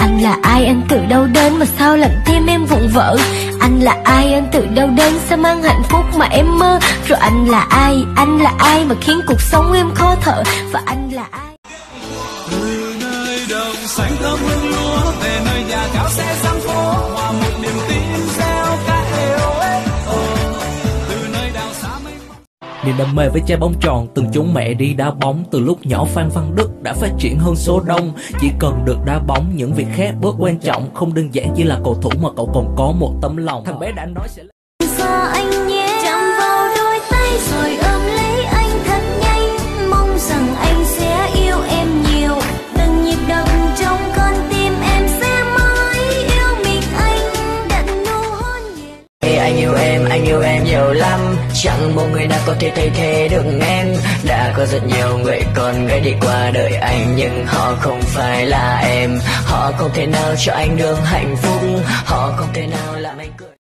Anh là ai, anh từ đâu đến mà sao làm tim em vụn vỡ? Anh là ai, anh từ đâu đến sao mang hạnh phúc mà em mơ? Rồi anh là ai mà khiến cuộc sống em khó thở? Và anh là ai? Từ nơi đồng xanh thơm hương lúa về nơi nhà cao xe sang phố, hòa một niềm tin gieo ca yêu ấy. Từ nơi đào xa mênh mông. Niềm đam mê với trái bóng tròn, từng chúng mẹ đi đá bóng. Từ lúc nhỏ Phan Văn Đức đã phát triển hơn số đông. Chỉ cần được đá bóng, những việc khác bớt quan trọng. Không đơn giản chỉ là cầu thủ mà cậu còn có một tấm lòng. Thằng bé đã nói sẽ Xa anh nhé, chạm vào đôi tay rồi ôm lấy anh thật nhanh. Mong rằng anh sẽ yêu em nhiều, từng nhịp đập trong con tim em sẽ mãi yêu mình anh. Đặt nụ hôn nhẹ. Anh yêu em nhiều lắm, chẳng một người nào có thể thay thế được em. Đã có rất nhiều người con gái đi qua đời anh, nhưng họ không phải là em. Họ không thể nào cho anh được hạnh phúc, họ không thể nào làm anh cười.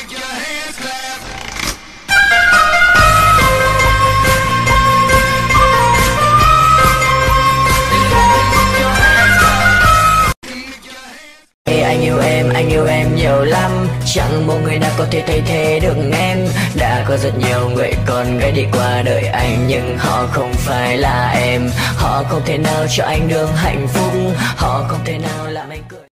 Anh yêu em nhiều lắm, chẳng một người nào có thể thay thế được em. Đã có rất nhiều người con gái đi qua đời anh, nhưng họ không phải là em. Họ không thể nào cho anh được hạnh phúc, họ không thể nào làm anh cười.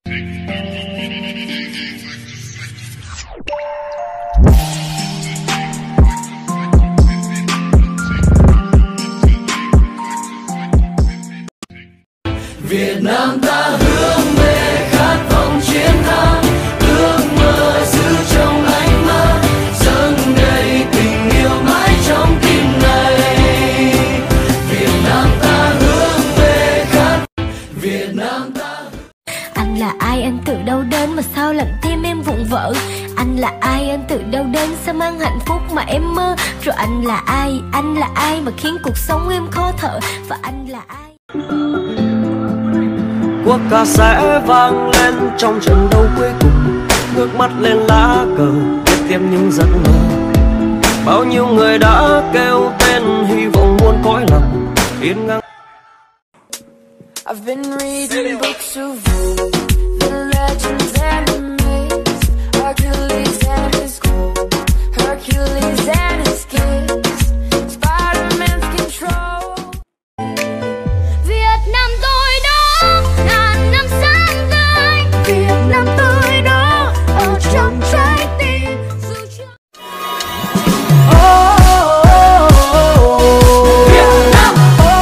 Việt Nam ta hướng về khát vọng chiến thắng, ước mơ giữ trong ánh mắt, dâng đầy tình yêu mãi trong tim này. Việt Nam ta hướng về khát, Việt Nam ta. Anh là ai, anh từ đâu đến mà sao làm tim em vụn vỡ? Anh là ai, anh từ đâu đến sao mang hạnh phúc mà em mơ? Rồi anh là ai mà khiến cuộc sống em khó thở? Và anh là ai? Quốc ca sẽ vang lên trong trận đấu cuối cùng, ngước mắt lên lá cờ viết tiếp những giấc mơ. Bao nhiêu người đã kêu tên hy vọng muôn cõi lòng yên ngang. I've been reading books of old, the legends and the myths, Hercules and his gold, Hercules and his kiss, Spider-Man's control. Việt Nam tôi đó, ngàn năm sáng tươi. Việt Nam tôi đó, ở trong trái tim. Việt Nam,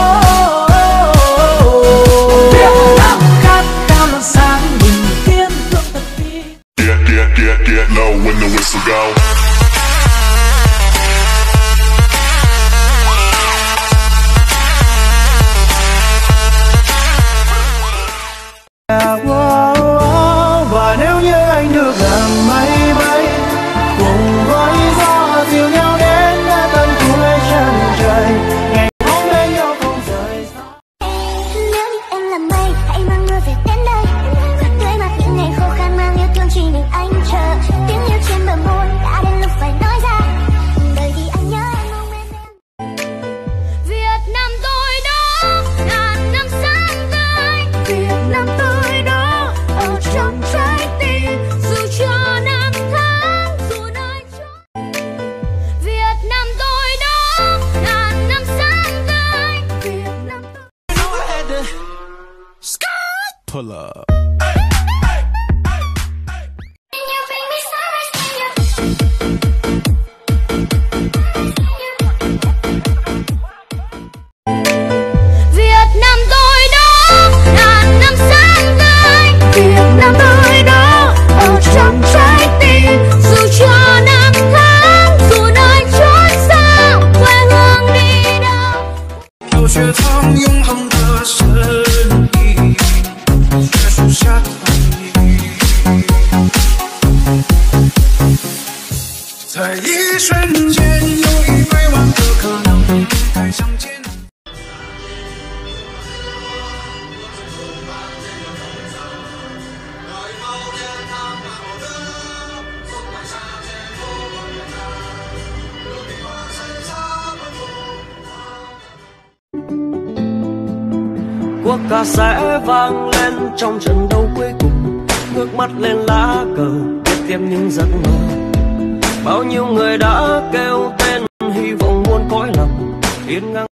Việt Nam khát khao là sáng bình thiên thượng thật đi. Get low when the whistle go. Và nếu như anh được làm máy bay cùng với gió dìu nhau đến tận cuối chân trời, ngày hôm bên nhau không rời xa. Nếu như em là mây, hãy mang mưa về đến đây, tưới mát những ngày khô khan, mang yêu thương chỉ mình anh chờ. Tiếng yêu trên bờ môi đã đến lúc phải nói ra, bởi vì anh nhớ em mong em. Việt Nam tôi đó, ngàn năm sáng tươi. Việt Nam tôi đó, ở trong trái tim. Dù cho năm tháng, dù nơi chốn. Việt Nam tôi đó, ngàn năm sáng tươi. Việt Nam tôi. Pull up. Việt Nam tôi đó, ngàn năm sáng tươi. Việt Nam tôi đó, ở trong trái tim. Dù cho năm tháng, dù nơi chốn xa, quê hương đi đâu. 有学堂永恒的身影，在树下等你，在一瞬间，有100万个可能，再相见。 quốc ca sẽ vang lên trong trận đấu cuối cùng. Ngước mắt lên lá cờ viết tiếp những giấc mơ. Bao nhiêu người đã kêu tên hy vọng muôn cõi lòng yên ngang